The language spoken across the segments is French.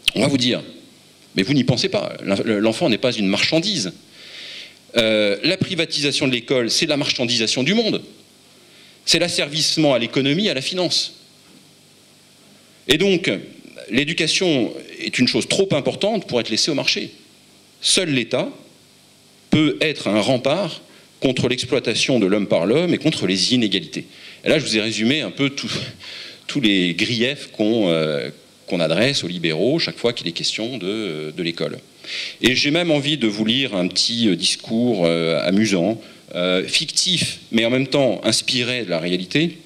On va vous dire, mais vous n'y pensez pas, l'enfant n'est pas une marchandise. La privatisation de l'école, c'est la marchandisation du monde. C'est l'asservissement à l'économie, à la finance. Et donc, l'éducation est une chose trop importante pour être laissée au marché. Seul l'État peut être un rempart contre l'exploitation de l'homme par l'homme et contre les inégalités. Et là, je vous ai résumé un peu tous les griefs qu'on adresse aux libéraux chaque fois qu'il est question de l'école. Et j'ai même envie de vous lire un petit discours amusant, fictif, mais en même temps inspiré de la réalité,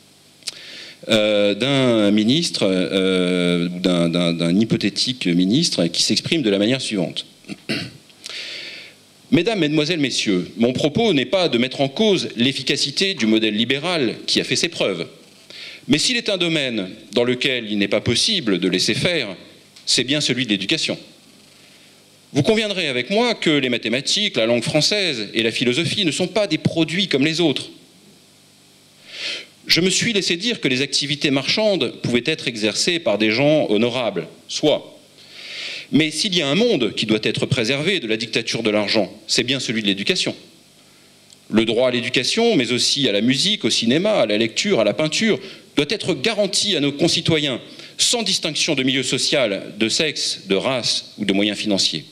d'un ministre, d'un hypothétique ministre qui s'exprime de la manière suivante. Mesdames, Mesdemoiselles, Messieurs, mon propos n'est pas de mettre en cause l'efficacité du modèle libéral qui a fait ses preuves. Mais s'il est un domaine dans lequel il n'est pas possible de laisser faire, c'est bien celui de l'éducation. Vous conviendrez avec moi que les mathématiques, la langue française et la philosophie ne sont pas des produits comme les autres. Je me suis laissé dire que les activités marchandes pouvaient être exercées par des gens honorables, soit. Mais s'il y a un monde qui doit être préservé de la dictature de l'argent, c'est bien celui de l'éducation. Le droit à l'éducation, mais aussi à la musique, au cinéma, à la lecture, à la peinture, doit être garanti à nos concitoyens, sans distinction de milieu social, de sexe, de race ou de moyens financiers.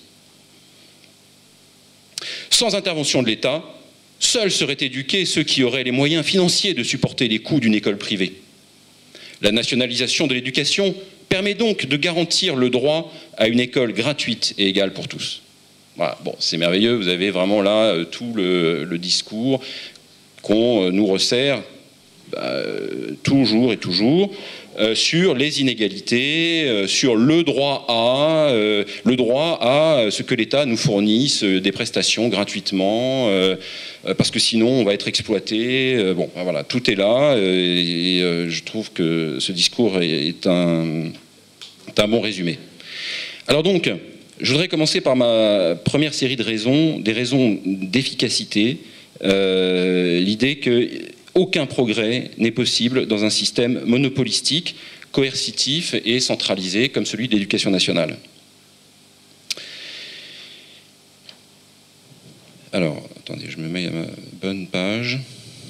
Sans intervention de l'État, seuls seraient éduqués ceux qui auraient les moyens financiers de supporter les coûts d'une école privée. La nationalisation de l'éducation permet donc de garantir le droit à une école gratuite et égale pour tous. Voilà, bon, c'est merveilleux, vous avez vraiment là tout le discours qu'on nous resserre toujours et toujours sur les inégalités, sur le droit à ce que l'État nous fournisse des prestations gratuitement, parce que sinon on va être exploité. Bon, voilà, tout est là, et je trouve que ce discours est un bon résumé. Alors donc, je voudrais commencer par ma première série de raisons, des raisons d'efficacité, l'idée que aucun progrès n'est possible dans un système monopolistique, coercitif et centralisé comme celui de l'éducation nationale. Alors, attendez, je me mets à ma bonne page.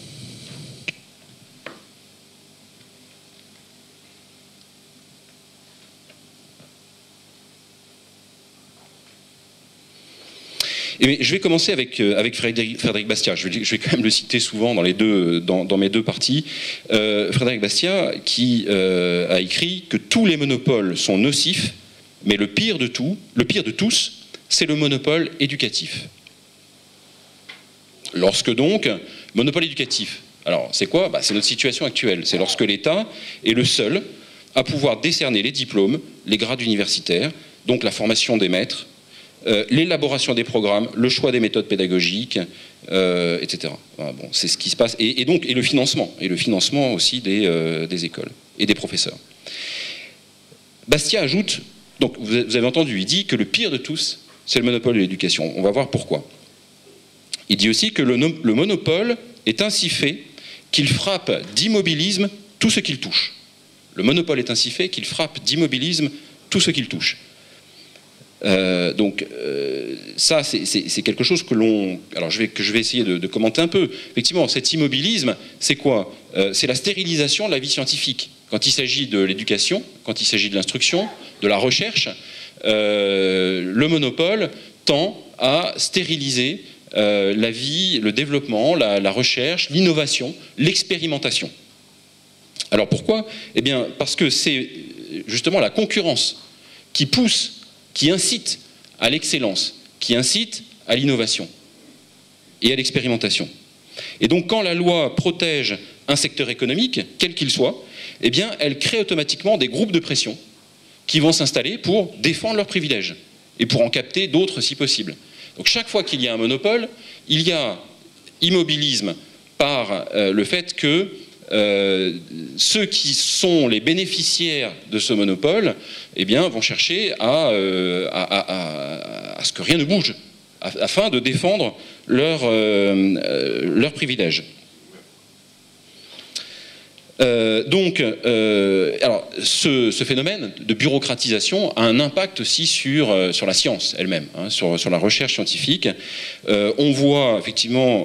Et je vais commencer avec Frédéric Bastiat. Je vais quand même le citer souvent dans mes deux parties. Frédéric Bastiat qui a écrit que tous les monopoles sont nocifs, mais le pire de tous, c'est le monopole éducatif. Lorsque donc, monopole éducatif, alors c'est quoi ? C'est notre situation actuelle. C'est lorsque l'État est le seul à pouvoir décerner les diplômes, les grades universitaires, donc la formation des maîtres, l'élaboration des programmes, le choix des méthodes pédagogiques, etc. Voilà, bon, c'est ce qui se passe. Et le financement aussi des écoles et des professeurs. Bastiat ajoute, donc vous avez entendu, il dit que le pire de tous, c'est le monopole de l'éducation. On va voir pourquoi. Il dit aussi que le monopole est ainsi fait qu'il frappe d'immobilisme tout ce qu'il touche. Le monopole est ainsi fait qu'il frappe d'immobilisme tout ce qu'il touche. Ça, c'est quelque chose que je vais essayer de commenter un peu. Effectivement, cet immobilisme, c'est quoi ? C'est la stérilisation de la vie scientifique. Quand il s'agit de l'éducation, quand il s'agit de l'instruction, de la recherche, le monopole tend à stériliser la vie, le développement, la recherche, l'innovation, l'expérimentation. Alors pourquoi ? Eh bien, parce que c'est justement la concurrence qui pousse, qui incite à l'excellence, qui incite à l'innovation et à l'expérimentation. Et donc quand la loi protège un secteur économique, quel qu'il soit, eh bien elle crée automatiquement des groupes de pression qui vont s'installer pour défendre leurs privilèges et pour en capter d'autres si possible. Donc chaque fois qu'il y a un monopole, il y a immobilisme par le fait que ceux qui sont les bénéficiaires de ce monopole, eh bien, vont chercher à ce que rien ne bouge, afin de défendre leurs privilèges. Alors, ce phénomène de bureaucratisation a un impact aussi sur la science elle-même, hein, sur la recherche scientifique. On voit effectivement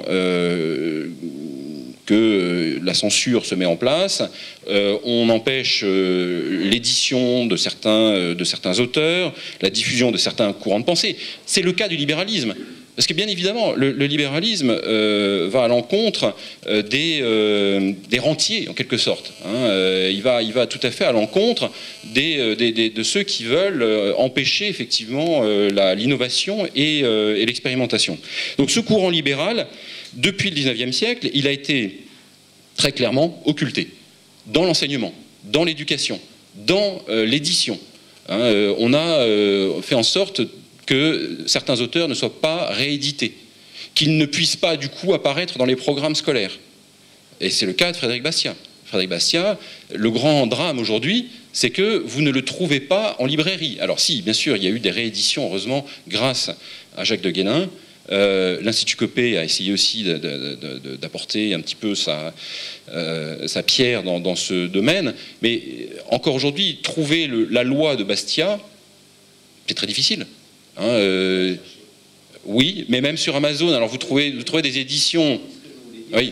que la censure se met en place, on empêche l'édition de certains auteurs, la diffusion de certains courants de pensée. C'est le cas du libéralisme. Parce que bien évidemment, le libéralisme va à l'encontre des rentiers, en quelque sorte. Hein. Il va tout à fait à l'encontre de ceux qui veulent empêcher effectivement l'innovation et l'expérimentation. Donc ce courant libéral, depuis le 19e siècle, il a été très clairement occulté dans l'enseignement, dans l'éducation, dans l'édition. Hein. On a fait en sorte que certains auteurs ne soient pas réédités, qu'ils ne puissent pas du coup apparaître dans les programmes scolaires. Et c'est le cas de Frédéric Bastiat. Frédéric Bastiat, le grand drame aujourd'hui, c'est que vous ne le trouvez pas en librairie. Alors si, bien sûr, il y a eu des rééditions, heureusement, grâce à Jacques de Guénin. L'Institut Copé a essayé aussi d'apporter un petit peu sa pierre dans ce domaine. Mais encore aujourd'hui, trouver la loi de Bastiat, c'est très difficile. Hein, oui, mais même sur Amazon, alors vous trouvez des éditions. Oui.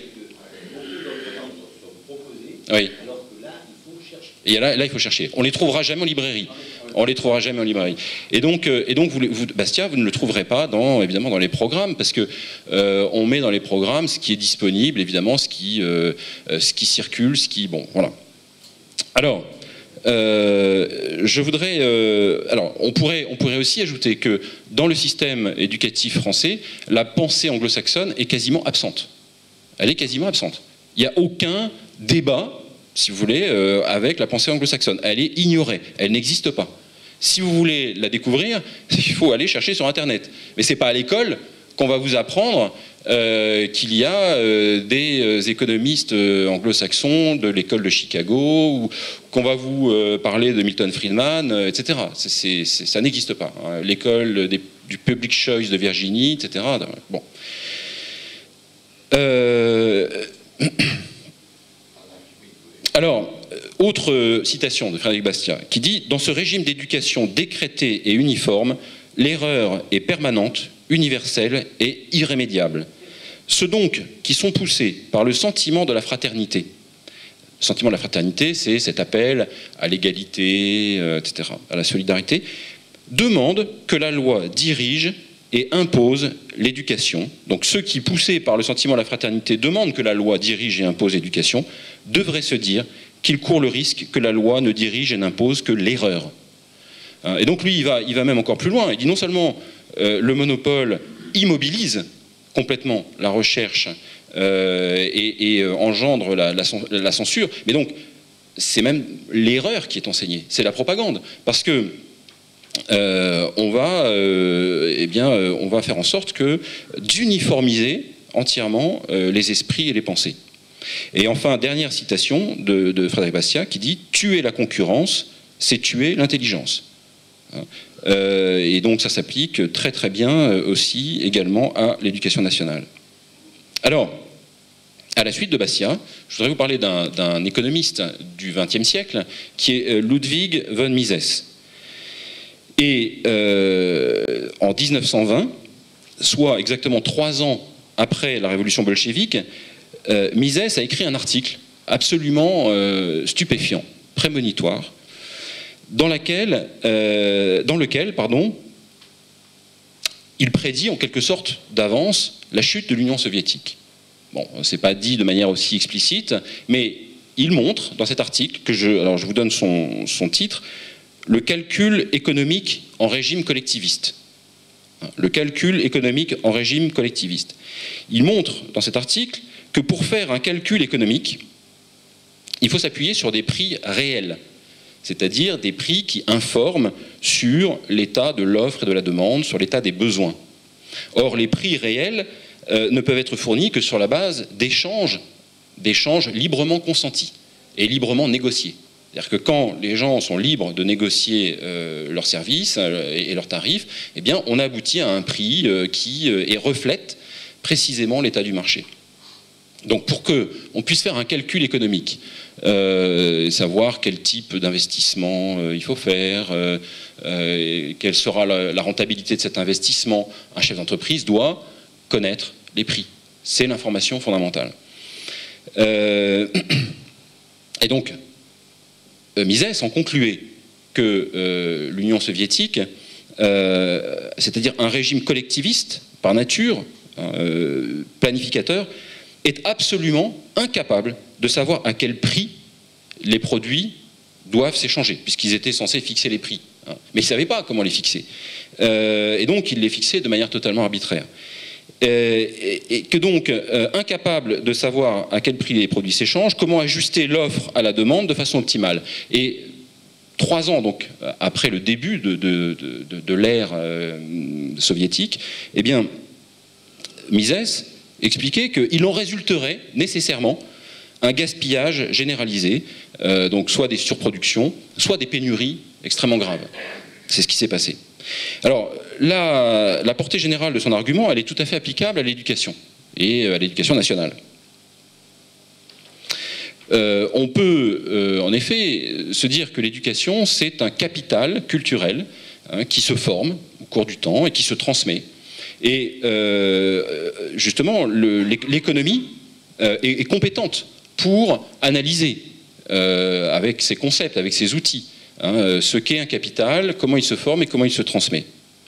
Oui. Et là, il faut chercher. On les trouvera jamais en librairie. On les trouvera jamais en librairie. Et donc Bastiat, vous ne le trouverez pas évidemment dans les programmes, parce que on met dans les programmes ce qui est disponible, évidemment, ce qui circule, bon, voilà. Alors. Je voudrais. Alors, on pourrait aussi ajouter que dans le système éducatif français, la pensée anglo-saxonne est quasiment absente. Elle est quasiment absente. Il n'y a aucun débat, si vous voulez, avec la pensée anglo-saxonne. Elle est ignorée. Elle n'existe pas. Si vous voulez la découvrir, il faut aller chercher sur Internet. Mais c'est pas à l'école qu'on va vous apprendre qu'il y a des économistes anglo-saxons de l'école de Chicago, ou qu'on va vous parler de Milton Friedman, etc. Ça n'existe pas. Hein. L'école du Public Choice de Virginie, etc. Bon. Alors, autre citation de Frédéric Bastiat, qui dit « Dans ce régime d'éducation décrété et uniforme, l'erreur est permanente, universelle et irrémédiable. Ceux donc qui sont poussés par le sentiment de la fraternité. Le sentiment de la fraternité, c'est cet appel à l'égalité, etc., à la solidarité, demandent que la loi dirige et impose l'éducation. Donc ceux qui, poussés par le sentiment de la fraternité, demandent que la loi dirige et impose l'éducation, devraient se dire qu'ils courent le risque que la loi ne dirige et n'impose que l'erreur. Et donc lui, il va même encore plus loin. Il dit non seulement le monopole immobilise complètement la recherche et engendre la censure, mais donc c'est même l'erreur qui est enseignée, c'est la propagande, parce que on va faire en sorte d'uniformiser entièrement les esprits et les pensées. Et enfin, dernière citation de Frédéric Bastiat qui dit « Tuer la concurrence, c'est tuer l'intelligence ». Et donc ça s'applique très très bien aussi également à l'éducation nationale. Alors, à la suite de Bastiat, je voudrais vous parler d'un économiste du XXe siècle qui est Ludwig von Mises. Et en 1920, soit exactement 3 ans après la révolution bolchevique, Mises a écrit un article absolument stupéfiant, prémonitoire, dans lequel il prédit en quelque sorte d'avance la chute de l'Union soviétique. Bon, c'est pas dit de manière aussi explicite, mais il montre dans cet article, alors je vous donne son titre, le calcul économique en régime collectiviste. Le calcul économique en régime collectiviste. Il montre dans cet article que pour faire un calcul économique, il faut s'appuyer sur des prix réels, c'est-à-dire des prix qui informent sur l'état de l'offre et de la demande, sur l'état des besoins. Or, les prix réels ne peuvent être fournis que sur la base d'échanges librement consentis et librement négociés. C'est-à-dire que quand les gens sont libres de négocier leurs services et leurs tarifs, eh bien, on aboutit à un prix qui reflète précisément l'état du marché. Donc pour qu'on puisse faire un calcul économique, savoir quel type d'investissement il faut faire, quelle sera la rentabilité de cet investissement, un chef d'entreprise doit connaître les prix. C'est l'information fondamentale. Et donc, Mises en concluait que l'Union soviétique, c'est-à-dire un régime collectiviste par nature, planificateur, est absolument incapable de savoir à quel prix les produits doivent s'échanger, puisqu'ils étaient censés fixer les prix. Mais ils ne savaient pas comment les fixer. Et donc, ils les fixaient de manière totalement arbitraire. Et que donc, incapable de savoir à quel prix les produits s'échangent, comment ajuster l'offre à la demande de façon optimale. Et 3 ans donc, après le début de l'ère soviétique, eh bien, Mises expliquait qu'il en résulterait nécessairement un gaspillage généralisé, donc soit des surproductions, soit des pénuries extrêmement graves. C'est ce qui s'est passé. Alors, la portée générale de son argument, elle est tout à fait applicable à l'éducation, et à l'éducation nationale. On peut, en effet, se dire que l'éducation, c'est un capital culturel qui se forme au cours du temps et qui se transmet. Et justement, l'économie est compétente pour analyser avec ses concepts, avec ses outils, ce qu'est un capital, comment il se forme et comment il se transmet.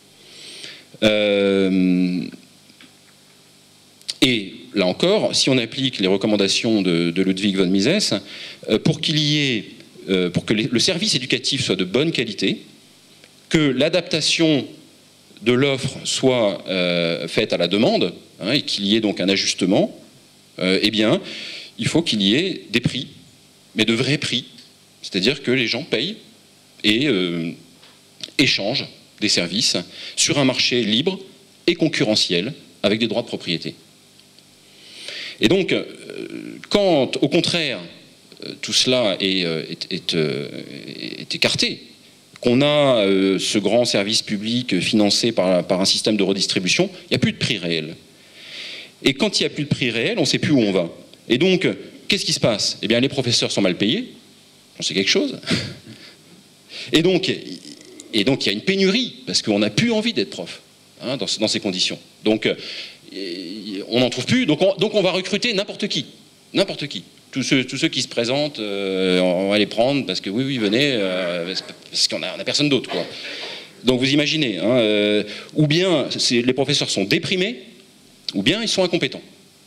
Et là encore, si on applique les recommandations de Ludwig von Mises, pour qu'il y ait, pour que le service éducatif soit de bonne qualité, que l'adaptation de l'offre soit faite à la demande, et qu'il y ait donc un ajustement, eh bien, il faut qu'il y ait des prix, mais de vrais prix. C'est-à-dire que les gens payent et échangent des services sur un marché libre et concurrentiel avec des droits de propriété. Et donc, quand, au contraire, tout cela est écarté, qu'on a ce grand service public financé par un système de redistribution, il n'y a plus de prix réel. Et quand il n'y a plus de prix réel, on ne sait plus où on va. Et donc, qu'est-ce qui se passe? Eh bien, les professeurs sont mal payés, on sait quelque chose. Et donc, il y a une pénurie, parce qu'on n'a plus envie d'être prof, dans ces conditions. Donc, on n'en trouve plus, donc on va recruter n'importe qui. N'importe qui. Tous ceux qui se présentent, on va les prendre parce que oui, venez, parce qu'on n'a personne d'autre, quoi. Donc vous imaginez, ou bien les professeurs sont déprimés, ou bien ils sont incompétents.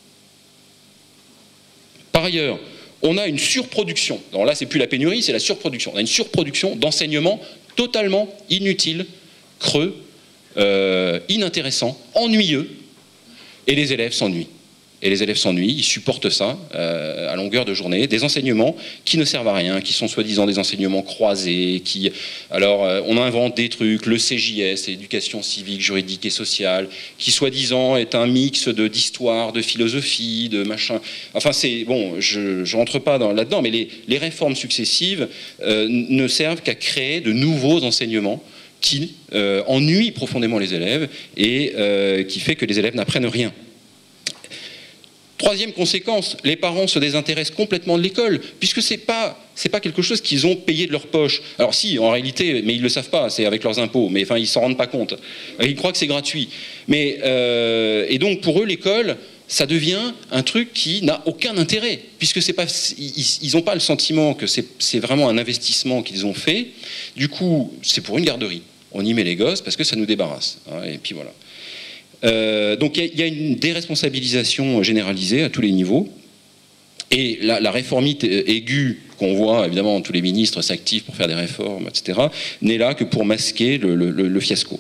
Par ailleurs, on a une surproduction. Alors là, c'est plus la pénurie, c'est la surproduction. On a une surproduction d'enseignement totalement inutile, creux, inintéressant, ennuyeux, et les élèves s'ennuient. Et les élèves s'ennuient, ils supportent ça à longueur de journée, des enseignements qui ne servent à rien, qui sont soi-disant des enseignements croisés, alors on invente des trucs, le CJS, l'éducation civique, juridique et sociale, qui soi-disant est un mix d'histoire, de philosophie, de machin. Enfin c'est, bon, je rentre pas là-dedans, mais les réformes successives ne servent qu'à créer de nouveaux enseignements qui ennuient profondément les élèves et qui fait que les élèves n'apprennent rien. Troisième conséquence, les parents se désintéressent complètement de l'école, puisque c'est pas quelque chose qu'ils ont payé de leur poche. Alors si, en réalité, mais ils le savent pas, c'est avec leurs impôts, mais enfin ils s'en rendent pas compte. Ils croient que c'est gratuit. Mais et donc pour eux, l'école, ça devient un truc qui n'a aucun intérêt, puisque c'est pas, ils n'ont pas le sentiment que c'est vraiment un investissement qu'ils ont fait. Du coup, c'est pour une garderie. On y met les gosses parce que ça nous débarrasse. Et puis voilà. Donc il y a une déresponsabilisation généralisée à tous les niveaux et la réformite aiguë qu'on voit, évidemment tous les ministres s'activent pour faire des réformes, etc., n'est là que pour masquer le fiasco.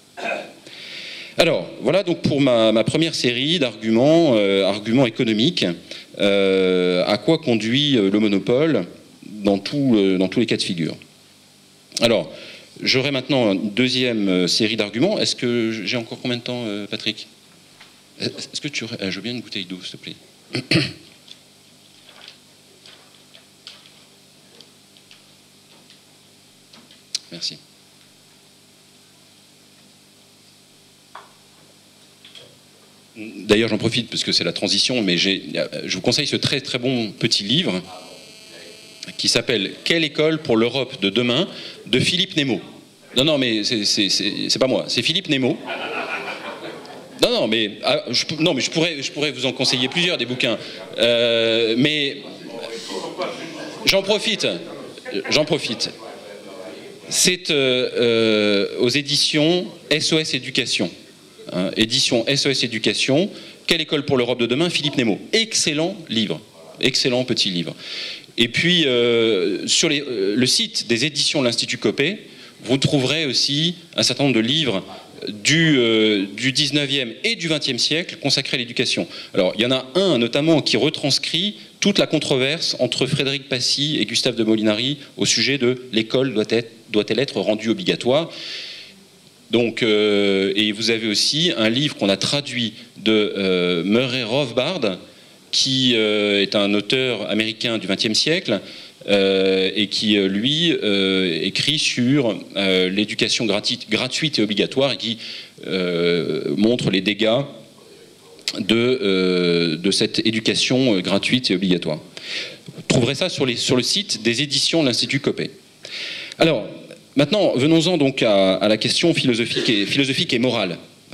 Alors voilà donc pour ma première série d'arguments économiques, à quoi conduit le monopole dans tous les cas de figure. Alors j'aurai maintenant une deuxième série d'arguments. Est-ce que j'ai encore combien de temps, Patrick? Est-ce que tu aurais... je veux bien une bouteille d'eau, s'il te plaît. Merci. D'ailleurs, j'en profite parce que c'est la transition, mais je vous conseille ce très très bon petit livre qui s'appelle « Quelle école pour l'Europe de demain ?» de Philippe Nemo. Non, non, mais c'est pas moi, c'est Philippe Nemo. Non, mais je pourrais vous en conseiller plusieurs des bouquins. Mais j'en profite. C'est aux éditions SOS Éducation. Hein, édition SOS Éducation. Quelle école pour l'Europe de demain, Philippe Nemo. Excellent livre. Excellent petit livre. Et puis, sur le site des éditions de l'Institut Copé, vous trouverez aussi un certain nombre de livres du 19e et du 20e siècle consacrés à l'éducation. Alors, il y en a un notamment qui retranscrit toute la controverse entre Frédéric Passy et Gustave de Molinari au sujet de l'école doit-elle être rendue obligatoire. Donc, et vous avez aussi un livre qu'on a traduit de Murray Rothbard, qui est un auteur américain du XXe siècle et qui, lui, écrit sur l'éducation gratuite et obligatoire et qui montre les dégâts de cette éducation gratuite et obligatoire. Vous trouverez ça sur le site des éditions de l'Institut Copé. Alors, maintenant, venons-en donc à la question philosophique et morale.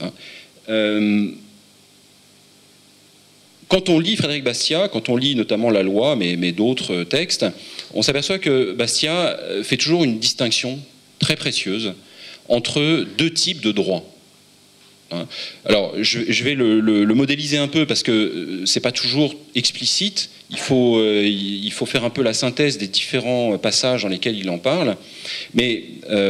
Quand on lit Frédéric Bastiat, quand on lit notamment La Loi, mais d'autres textes, on s'aperçoit que Bastiat fait toujours une distinction très précieuse entre deux types de droits. Alors, je vais le modéliser un peu parce que c'est pas toujours explicite. Il faut faire un peu la synthèse des différents passages dans lesquels il en parle. Mais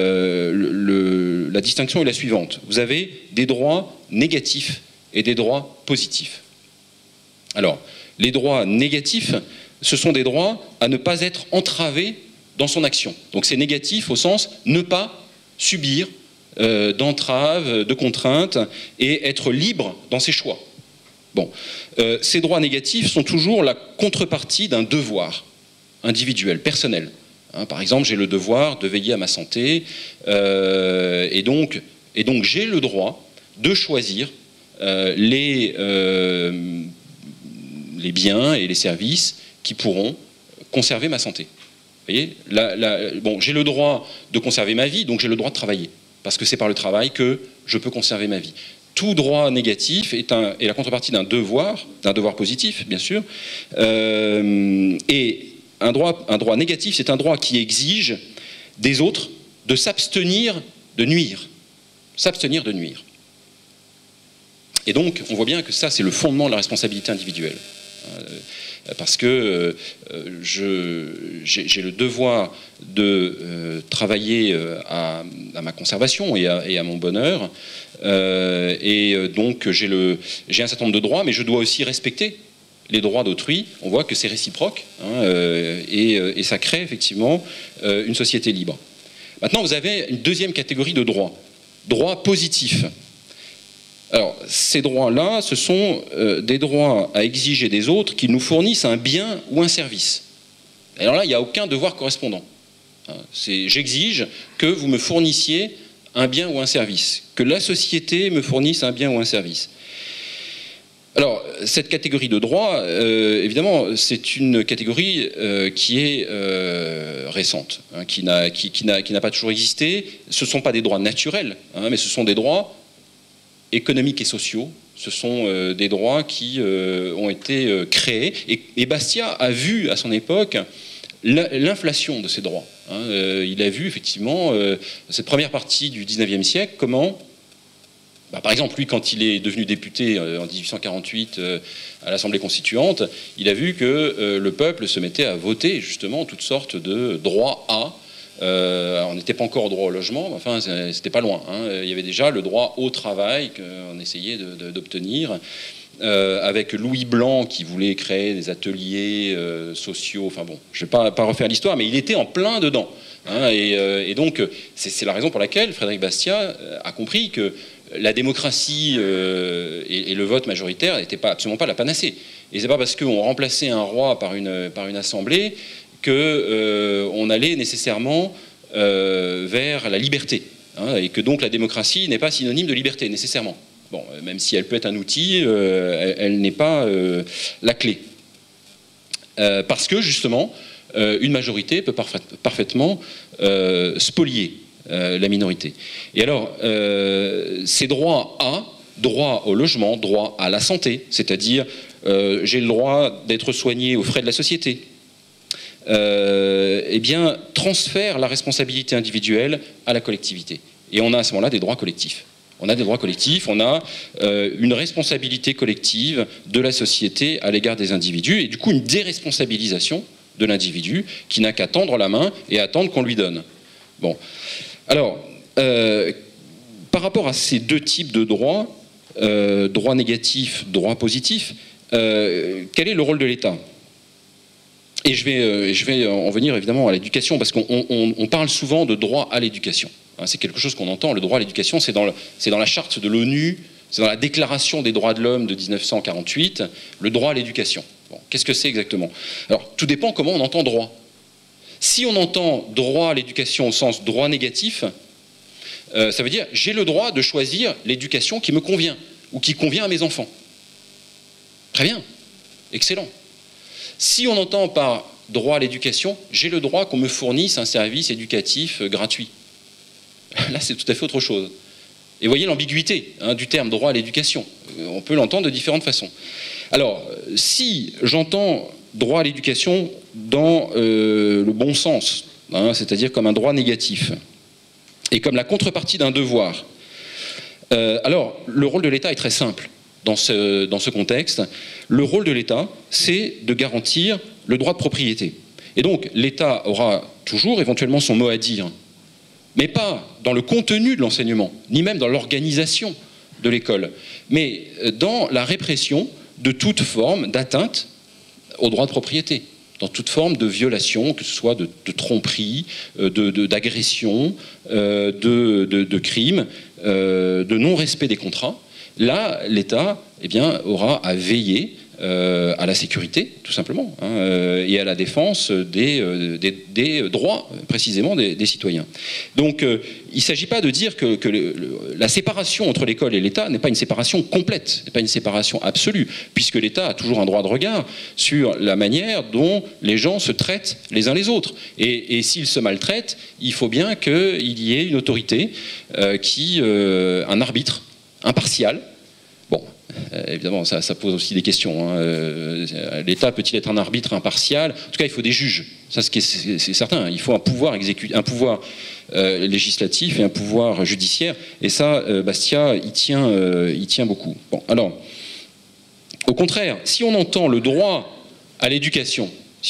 la distinction est la suivante. Vous avez des droits négatifs et des droits positifs. Alors, les droits négatifs, ce sont des droits à ne pas être entravés dans son action. Donc c'est négatif au sens ne pas subir d'entraves, de contraintes et être libre dans ses choix. Bon, ces droits négatifs sont toujours la contrepartie d'un devoir individuel, personnel. Hein, par exemple, j'ai le devoir de veiller à ma santé et donc j'ai le droit de choisir les biens et les services qui pourront conserver ma santé. Vous voyez, bon, j'ai le droit de conserver ma vie, donc j'ai le droit de travailler, parce que c'est par le travail que je peux conserver ma vie. Tout droit négatif est la contrepartie d'un devoir positif, bien sûr, et un droit négatif, c'est un droit qui exige des autres de s'abstenir de nuire. S'abstenir de nuire. Et donc, on voit bien que ça, c'est le fondement de la responsabilité individuelle. Parce que j'ai le devoir de travailler à ma conservation et à mon bonheur, et donc j'ai un certain nombre de droits, mais je dois aussi respecter les droits d'autrui. On voit que c'est réciproque, hein, et ça crée effectivement une société libre. Maintenant, vous avez une deuxième catégorie de droits positifs. Alors, ces droits-là, ce sont des droits à exiger des autres qui nous fournissent un bien ou un service. Alors là, il n'y a aucun devoir correspondant. J'exige que vous me fournissiez un bien ou un service, que la société me fournisse un bien ou un service. Alors, cette catégorie de droits, évidemment, c'est une catégorie qui est récente, hein, qui n'a pas toujours existé. Ce ne sont pas des droits naturels, hein, mais ce sont des droits économiques et sociaux. Ce sont des droits qui ont été créés. Et Bastiat a vu à son époque l'inflation de ces droits. Hein. Il a vu effectivement cette première partie du 19e siècle, comment, par exemple, lui, quand il est devenu député en 1848 à l'Assemblée constituante, il a vu que le peuple se mettait à voter justement toutes sortes de droits à. On n'était pas encore au droit au logement, mais enfin, c'était pas loin. Hein. Il y avait déjà le droit au travail qu'on essayait d'obtenir, avec Louis Blanc qui voulait créer des ateliers sociaux. Enfin bon, je ne vais pas refaire l'histoire, mais il était en plein dedans. Hein, et donc, c'est la raison pour laquelle Frédéric Bastiat a compris que la démocratie et le vote majoritaire n'étaient absolument pas la panacée. Et c'est pas parce qu'on remplaçait un roi par une assemblée qu'on allait nécessairement vers la liberté, hein, et que donc la démocratie n'est pas synonyme de liberté, nécessairement. Bon, même si elle peut être un outil, elle n'est pas la clé. Parce que, justement, une majorité peut parfaitement spolier la minorité. Et alors, ces droits droit au logement, droit à la santé, c'est-à-dire j'ai le droit d'être soigné aux frais de la société, eh bien, transfère la responsabilité individuelle à la collectivité. Et on a à ce moment-là des droits collectifs. On a des droits collectifs, on a une responsabilité collective de la société à l'égard des individus, et du coup une déresponsabilisation de l'individu qui n'a qu'à tendre la main et attendre qu'on lui donne. Bon. Alors, par rapport à ces deux types de droits, droit négatif, droit positif, quel est le rôle de l'État ? Et je vais en venir évidemment à l'éducation, parce qu'on parle souvent de droit à l'éducation. C'est quelque chose qu'on entend, le droit à l'éducation, c'est dans la charte de l'ONU, c'est dans la déclaration des droits de l'homme de 1948, le droit à l'éducation. Bon, qu'est-ce que c'est exactement? Alors, tout dépend comment on entend droit. Si on entend droit à l'éducation au sens droit négatif, ça veut dire j'ai le droit de choisir l'éducation qui me convient, ou qui convient à mes enfants. Très bien, excellent. Si on entend par droit à l'éducation, j'ai le droit qu'on me fournisse un service éducatif gratuit. Là, c'est tout à fait autre chose. Et voyez l'ambiguïté du terme droit à l'éducation. On peut l'entendre de différentes façons. Alors, si j'entends droit à l'éducation dans le bon sens, c'est-à-dire comme un droit négatif, et comme la contrepartie d'un devoir, alors le rôle de l'État est très simple dans ce contexte. Le rôle de l'État, c'est de garantir le droit de propriété. Et donc, l'État aura toujours éventuellement son mot à dire, mais pas dans le contenu de l'enseignement, ni même dans l'organisation de l'école, mais dans la répression de toute forme d'atteinte au droit de propriété, dans toute forme de violation, que ce soit de tromperie, d'agression, de crime, de non-respect des contrats. Là, l'État aura à veiller à la sécurité, tout simplement, et à la défense des droits, précisément, des citoyens. Donc, il ne s'agit pas de dire que la séparation entre l'école et l'État n'est pas une séparation complète, n'est pas une séparation absolue, puisque l'État a toujours un droit de regard sur la manière dont les gens se traitent les uns les autres. Et s'ils se maltraitent, il faut bien qu'il y ait une autorité, un arbitre impartial. Bon, évidemment, ça pose aussi des questions. L'État peut-il être un arbitre impartial? En tout cas, il faut des juges. Ça, c'est certain. Il faut un pouvoir législatif et un pouvoir judiciaire. Et ça, Bastia y tient beaucoup. Bon, alors, au contraire, si on entend le droit à l'éducation,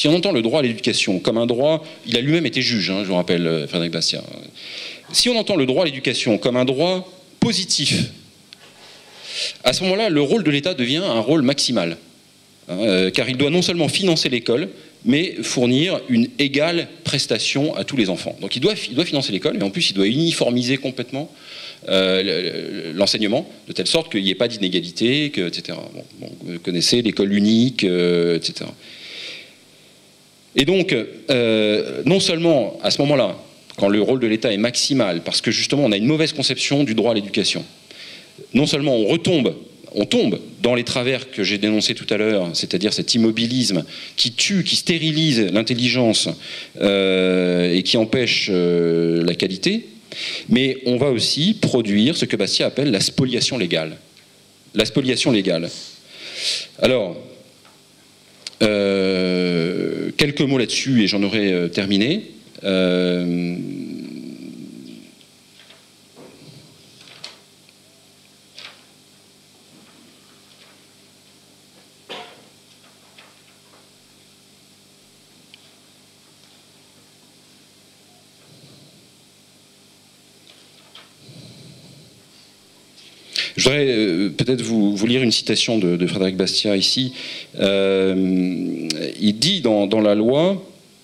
comme un droit, il a lui-même été juge, je vous rappelle, Frédéric Bastiat. Si on entend le droit à l'éducation comme un droit positif, à ce moment-là, le rôle de l'État devient un rôle maximal, car il doit non seulement financer l'école, mais fournir une égale prestation à tous les enfants. Donc il doit financer l'école, mais en plus il doit uniformiser complètement l'enseignement, de telle sorte qu'il n'y ait pas d'inégalité, etc. Bon, vous connaissez l'école unique, etc. Et donc, non seulement à ce moment-là, quand le rôle de l'État est maximal, parce que justement on a une mauvaise conception du droit à l'éducation, non seulement on tombe dans les travers que j'ai dénoncés tout à l'heure, c'est-à-dire cet immobilisme qui tue, qui stérilise l'intelligence et qui empêche la qualité, mais on va aussi produire ce que Bastiat appelle la spoliation légale. La spoliation légale. Alors, quelques mots là-dessus et j'en aurai terminé. Je voudrais peut-être vous lire une citation de Frédéric Bastiat ici. Il dit dans la loi,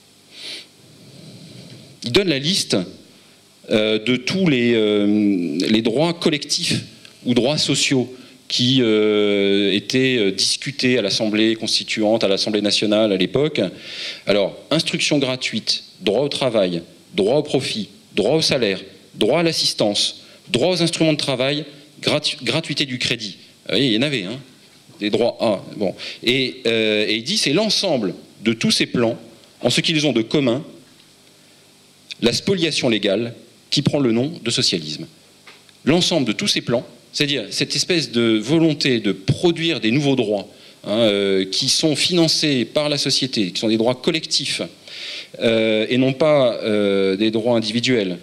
il donne la liste de tous les droits collectifs ou droits sociaux qui étaient discutés à l'Assemblée constituante, à l'Assemblée nationale à l'époque. Alors, instruction gratuite, droit au travail, droit au profit, droit au salaire, droit à l'assistance, droit aux instruments de travail, gratuité du crédit. Vous voyez, il y en avait, hein, des droits A. Bon. Et il dit c'est l'ensemble de tous ces plans, en ce qu'ils ont de commun, la spoliation légale qui prend le nom de socialisme. L'ensemble de tous ces plans, c'est-à-dire cette espèce de volonté de produire des nouveaux droits, hein, qui sont financés par la société, qui sont des droits collectifs, et non pas des droits individuels,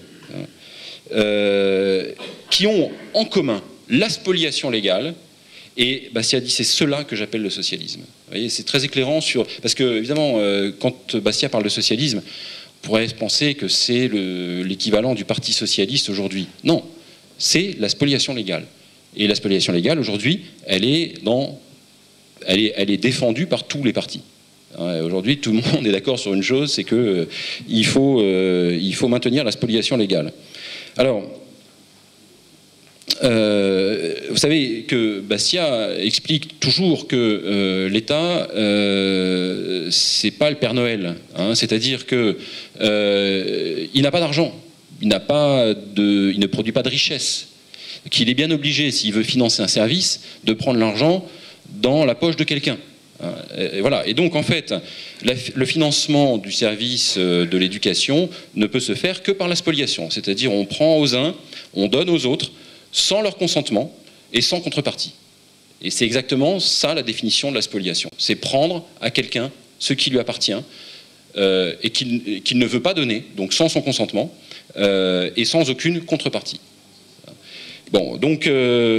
qui ont en commun la spoliation légale. Et Bastia dit c'est cela que j'appelle le socialisme. Vous voyez, c'est très éclairant sur... Parce que, évidemment, quand Bastia parle de socialisme, on pourrait penser que c'est l'équivalent du Parti socialiste aujourd'hui. Non, c'est la spoliation légale. Et la spoliation légale, aujourd'hui, elle est défendue par tous les partis. Aujourd'hui, tout le monde est d'accord sur une chose, c'est qu'il faut maintenir la spoliation légale. Alors... vous savez que Bastia explique toujours que l'État, c'est pas le Père Noël, hein, c'est-à-dire que il n'a pas d'argent, il ne produit pas de richesse, qu'il est bien obligé, s'il veut financer un service, de prendre l'argent dans la poche de quelqu'un. Et voilà. Et donc en fait, le financement du service de l'éducation ne peut se faire que par la spoliation, c'est-à-dire on prend aux uns, on donne aux autres, sans leur consentement et sans contrepartie. Et c'est exactement ça la définition de la spoliation. C'est prendre à quelqu'un ce qui lui appartient et qu'il ne veut pas donner, donc sans son consentement et sans aucune contrepartie. Bon, donc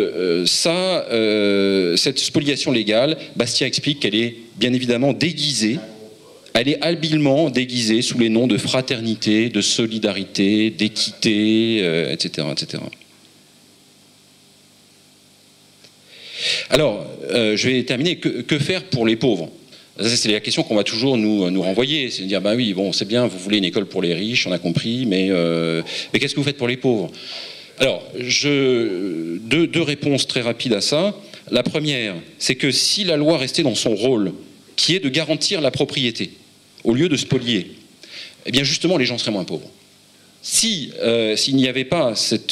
cette spoliation légale, Bastia explique qu'elle est bien évidemment déguisée, elle est habilement déguisée sous les noms de fraternité, de solidarité, d'équité, etc., etc. Alors, je vais terminer. Que faire pour les pauvres? Ça, c'est la question qu'on va toujours nous renvoyer. C'est de dire, ben oui, bon, c'est bien, vous voulez une école pour les riches, on a compris, mais qu'est-ce que vous faites pour les pauvres? Alors, deux réponses très rapides à ça. La première, c'est que si la loi restait dans son rôle, qui est de garantir la propriété, au lieu de spolier, eh bien justement, les gens seraient moins pauvres. S'il n'y avait pas cette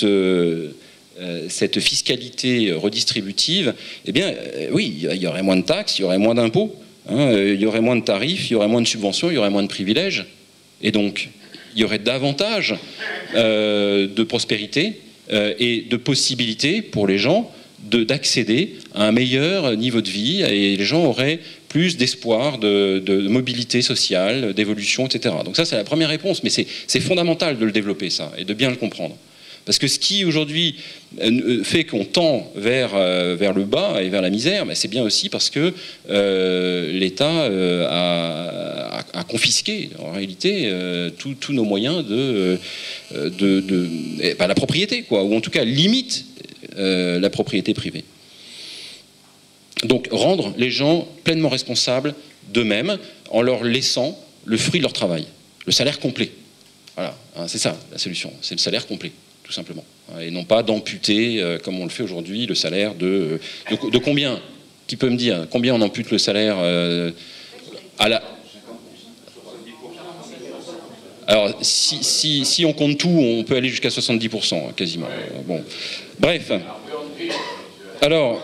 fiscalité redistributive, eh bien, oui, il y aurait moins de taxes, il y aurait moins d'impôts, hein, il y aurait moins de tarifs, il y aurait moins de subventions, il y aurait moins de privilèges. Et donc, il y aurait davantage de prospérité et de possibilités pour les gens d'accéder à un meilleur niveau de vie, et les gens auraient plus d'espoir de mobilité sociale, d'évolution, etc. Donc ça, c'est la première réponse, mais c'est fondamental de le développer, ça, et de bien le comprendre. Parce que ce qui aujourd'hui fait qu'on tend vers le bas et vers la misère, c'est bien aussi parce que l'État a confisqué en réalité tous nos moyens la propriété, quoi, ou en tout cas limite la propriété privée. Donc rendre les gens pleinement responsables d'eux-mêmes en leur laissant le fruit de leur travail, le salaire complet. Voilà, hein, c'est ça la solution, c'est le salaire complet, tout simplement. Et non pas d'amputer, comme on le fait aujourd'hui, le salaire de combien? Qui peut me dire combien on ampute le salaire à la... Alors, si on compte tout, on peut aller jusqu'à 70%, quasiment. Bon. Bref. Alors,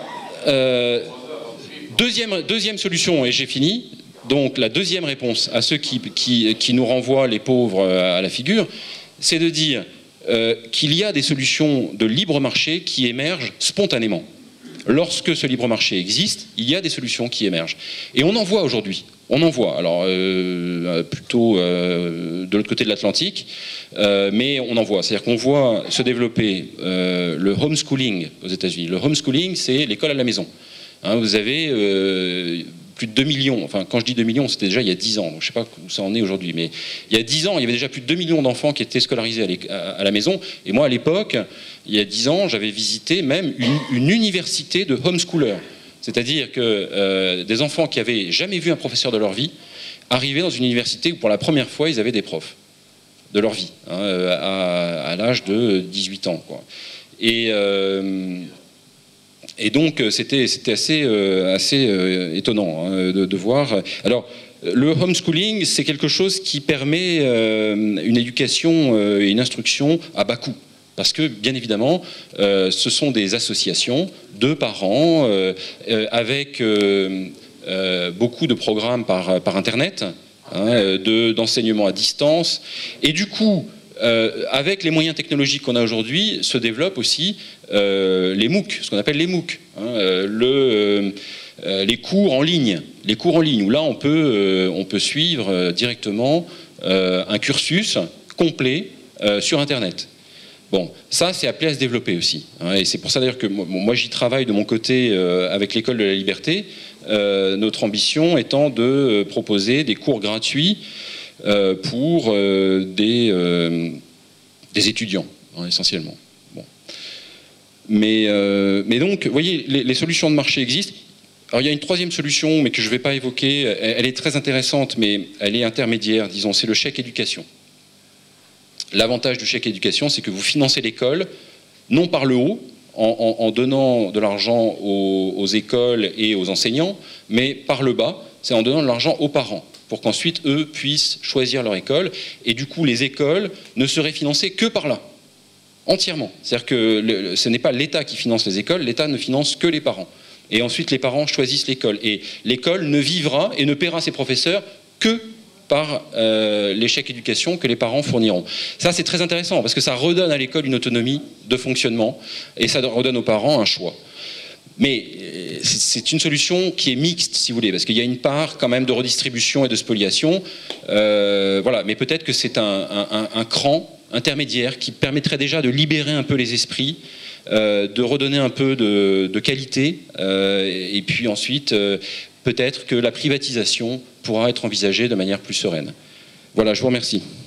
deuxième solution, et j'ai fini. Donc, la deuxième réponse à ceux qui nous renvoient les pauvres à la figure, c'est de dire qu'il y a des solutions de libre marché qui émergent spontanément. Lorsque ce libre marché existe, il y a des solutions qui émergent. Et on en voit aujourd'hui. On en voit, alors plutôt de l'autre côté de l'Atlantique, mais on en voit. C'est-à-dire qu'on voit se développer le homeschooling aux États-Unis. Le homeschooling, c'est l'école à la maison. Hein, vous avez plus de 2 millions, enfin quand je dis 2 millions, c'était déjà il y a 10 ans, donc je ne sais pas où ça en est aujourd'hui, mais il y a 10 ans, il y avait déjà plus de 2 millions d'enfants qui étaient scolarisés à la maison. Et moi, à l'époque, il y a 10 ans, j'avais visité même une université de homeschoolers. C'est-à-dire que des enfants qui n'avaient jamais vu un professeur de leur vie arrivaient dans une université où pour la première fois ils avaient des profs de leur vie, hein, à l'âge de 18 ans, quoi. Et donc c'était assez étonnant, hein, de voir. Alors le homeschooling, c'est quelque chose qui permet une éducation et une instruction à bas coût. Parce que, bien évidemment, ce sont des associations de parents avec beaucoup de programmes par Internet, hein, d'enseignement à distance. Et du coup, avec les moyens technologiques qu'on a aujourd'hui, se développent aussi les MOOC, ce qu'on appelle les MOOC, hein, les cours en ligne. Les cours en ligne, où là, on peut suivre directement un cursus complet sur Internet. Bon, ça, c'est appelé à se développer aussi. Hein, et c'est pour ça d'ailleurs que moi, j'y travaille de mon côté avec l'École de la Liberté. Notre ambition étant de proposer des cours gratuits pour des étudiants, hein, essentiellement. Bon. Mais donc, vous voyez, les solutions de marché existent. Alors, il y a une troisième solution, mais que je ne vais pas évoquer. Elle est très intéressante, mais elle est intermédiaire, disons. C'est le chèque éducation. L'avantage du chèque éducation, c'est que vous financez l'école, non par le haut, en donnant de l'argent aux écoles et aux enseignants, mais par le bas, c'est en donnant de l'argent aux parents, pour qu'ensuite, eux, puissent choisir leur école. Et du coup, les écoles ne seraient financées que par là, entièrement. C'est-à-dire que ce n'est pas l'État qui finance les écoles, l'État ne finance que les parents. Et ensuite, les parents choisissent l'école. Et l'école ne vivra et ne paiera ses professeurs que par les chèques éducation que les parents fourniront. Ça, c'est très intéressant, parce que ça redonne à l'école une autonomie de fonctionnement, et ça redonne aux parents un choix. Mais c'est une solution qui est mixte, si vous voulez, parce qu'il y a une part quand même de redistribution et de spoliation. Voilà. Mais peut-être que c'est un cran intermédiaire qui permettrait déjà de libérer un peu les esprits, de redonner un peu de qualité, et puis ensuite, peut-être que la privatisation pourra être envisagée de manière plus sereine. Voilà, je vous remercie.